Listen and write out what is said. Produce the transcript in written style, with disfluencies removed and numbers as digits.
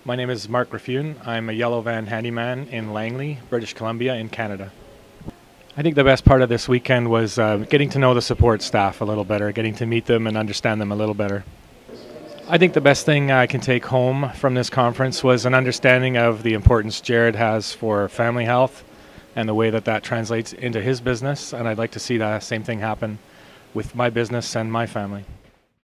My name is Mark Griffioen. I'm a yellow van handyman in Langley, British Columbia in Canada. I think the best part of this weekend was getting to know the support staff a little better, getting to meet them and understand them a little better. I think the best thing I can take home from this conference was an understanding of the importance Jared has for family health and the way that that translates into his business, and I'd like to see the same thing happen with my business and my family.